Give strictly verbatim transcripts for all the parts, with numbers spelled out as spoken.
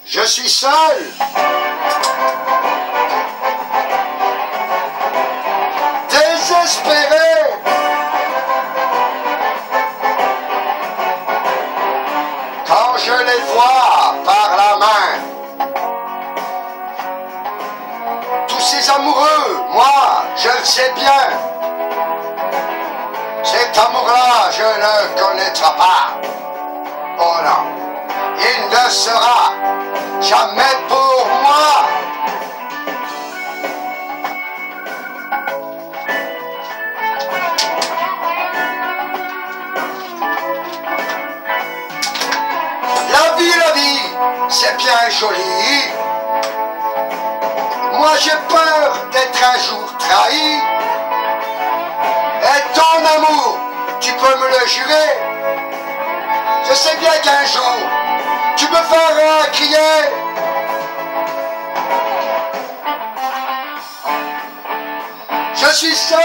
Je suis seul. Désespéré. Quand je les vois par la main. Tous ces amoureux, moi, je le sais bien. Cet amour-là, je ne connaîtrai pas. Oh non, il ne sera jamais pour moi. La vie, la vie, c'est bien joli. Moi j'ai peur d'être un jour trahi. Et ton amour, tu peux me le jurer. Je sais bien qu'un jour, tu me feras crier. Je suis seul.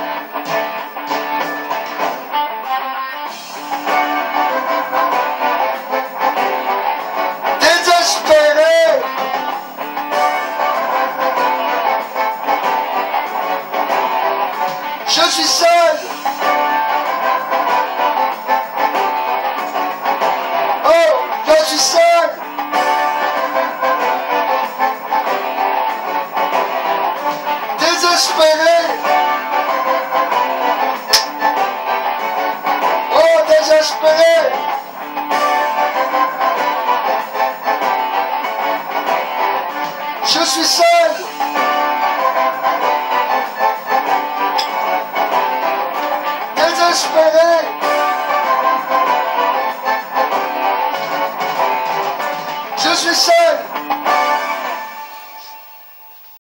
Désespéré. Je suis seul. Oh, je suis seul. Désespéré. Oh, désespéré. Je suis seul. Désespéré. Je suis seul.